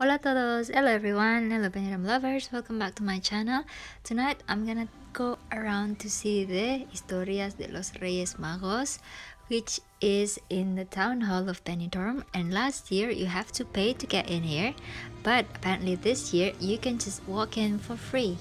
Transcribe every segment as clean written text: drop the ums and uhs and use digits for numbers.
Hola a todos, hello everyone, hello Benidorm lovers, welcome back to my channel. Tonight I'm gonna go around to see the Historias de los Reyes Magos, which is in the town hall of Benidorm, and last year you have to pay to get in here, but apparently this year you can just walk in for free.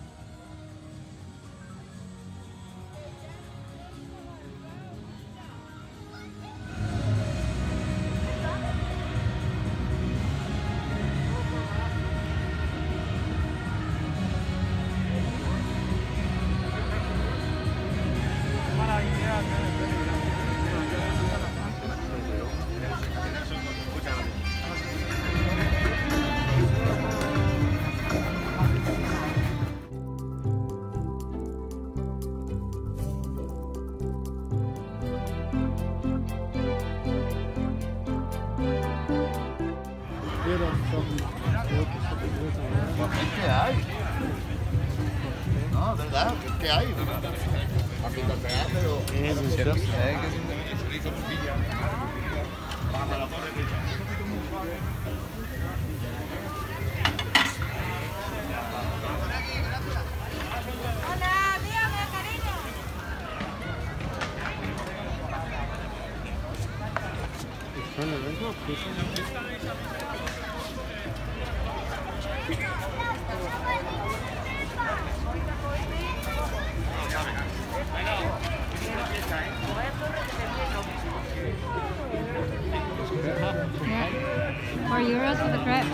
¿Qué hay? No, ¿verdad? ¿Qué hay? Aquí no te hay, pero... Hola, dígame, cariño. Yeah. 4 euros for the crepes.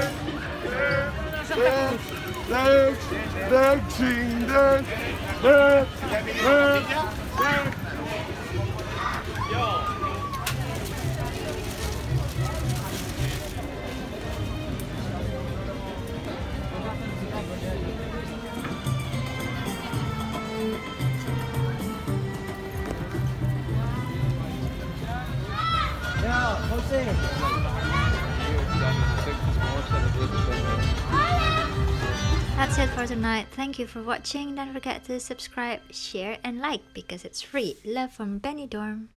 That's it for tonight. Thank you for watching. Don't forget to subscribe, share and like because it's free. Love from Benidorm.